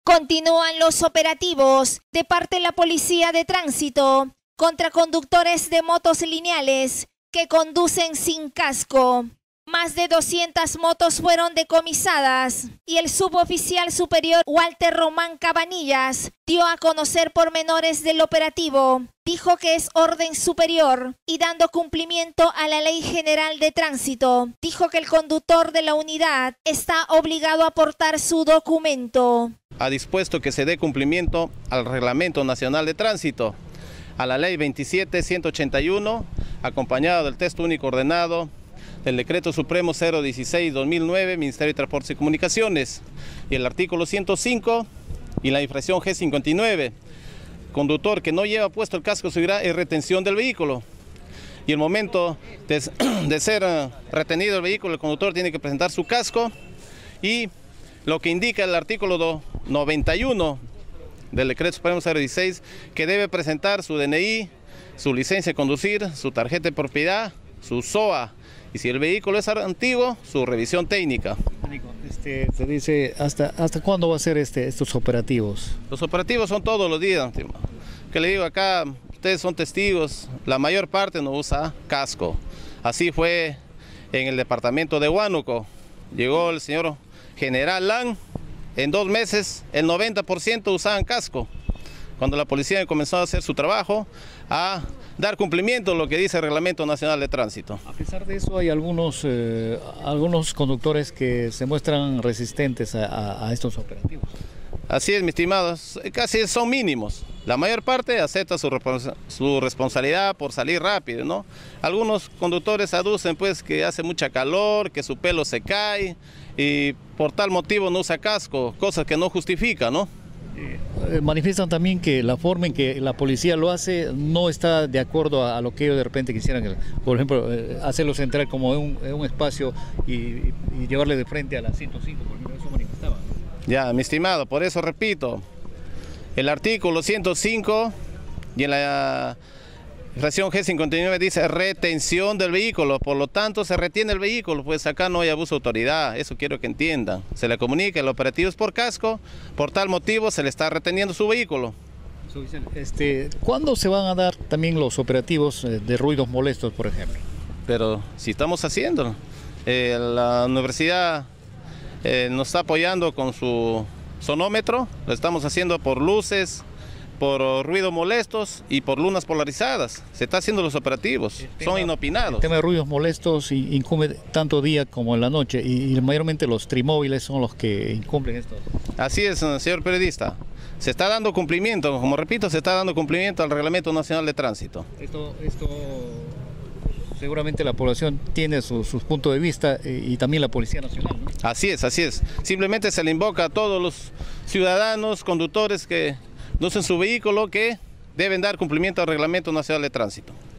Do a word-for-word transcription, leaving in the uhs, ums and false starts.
Continúan los operativos de parte de la Policía de Tránsito contra conductores de motos lineales que conducen sin casco. Más de doscientas motos fueron decomisadas y el suboficial superior Walter Román Cabanillas dio a conocer pormenores del operativo. Dijo que es orden superior y dando cumplimiento a la Ley General de Tránsito. Dijo que el conductor de la unidad está obligado a aportar su documento. Ha dispuesto que se dé cumplimiento al Reglamento Nacional de Tránsito, a la Ley veintisiete mil ciento ochenta y uno, acompañado del texto único ordenado del Decreto Supremo cero dieciséis guión dos mil nueve, Ministerio de Transportes y Comunicaciones, y el artículo ciento cinco y la infracción G cincuenta y nueve. Conductor que no lleva puesto el casco de seguridad es retención del vehículo. Y el momento de, de ser retenido el vehículo, el conductor tiene que presentar su casco y lo que indica el artículo noventa y uno del Decreto Supremo cero dieciséis, que debe presentar su D N I, su licencia de conducir, su tarjeta de propiedad, su S O A, y si el vehículo es antiguo, su revisión técnica. Este, se dice, ¿hasta, hasta cuándo va a ser este, estos operativos? Los operativos son todos los días. Que le digo acá, ustedes son testigos, la mayor parte no usa casco. Así fue en el departamento de Huánuco. Llegó el señor general Lan, en dos meses el noventa por ciento usaban casco. Cuando la policía comenzó a hacer su trabajo, a dar cumplimiento a lo que dice el Reglamento Nacional de Tránsito. A pesar de eso, hay algunos, eh, algunos conductores que se muestran resistentes a, a, a estos operativos. Así es, mis estimados, casi son mínimos. La mayor parte acepta su, su responsabilidad por salir rápido, ¿no? Algunos conductores aducen pues que hace mucha calor, que su pelo se cae y por tal motivo no usa casco, cosas que no justifican, ¿no? Eh, manifiestan también que la forma en que la policía lo hace no está de acuerdo a, a lo que ellos de repente quisieran, por ejemplo, eh, hacerlos entrar como en un, en un espacio y, y, y llevarle de frente a la ciento cinco, por ejemplo, eso manifestaba. Ya, mi estimado, por eso repito, el artículo ciento cinco y en la infracción G cincuenta y nueve dice retención del vehículo, por lo tanto se retiene el vehículo, pues acá no hay abuso de autoridad, eso quiero que entiendan. Se le comunica, el operativo es por casco, por tal motivo se le está reteniendo su vehículo. Este, ¿Cuándo se van a dar también los operativos de ruidos molestos, por ejemplo? Pero si estamos haciendo, eh, la universidad eh, nos está apoyando con su sonómetro, lo estamos haciendo por luces, por ruidos molestos y por lunas polarizadas. Se está haciendo los operativos, tema, son inopinados. El tema de ruidos molestos incumbe tanto día como en la noche y, y mayormente los trimóviles son los que incumplen esto. Así es, señor periodista. Se está dando cumplimiento, como repito, se está dando cumplimiento al Reglamento Nacional de Tránsito. Esto, esto seguramente la población tiene sus su puntos de vista y, y también la Policía Nacional, ¿no? Así es, así es. Simplemente se le invoca a todos los ciudadanos, conductores que no usen su vehículo, que deben dar cumplimiento al Reglamento Nacional de Tránsito.